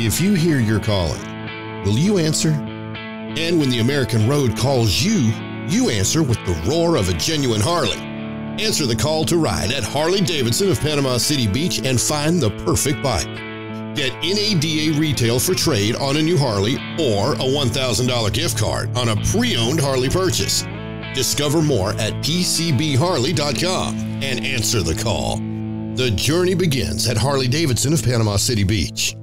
If you hear your calling, will you answer? And when the American road calls you, you answer with the roar of a genuine Harley. Answer the call to ride at Harley-Davidson of Panama City Beach and find the perfect bike. Get NADA retail for trade on a new Harley or a $1,000 gift card on a pre-owned Harley purchase. Discover more at PCBHarley.com and answer the call. The journey begins at Harley-Davidson of Panama City Beach.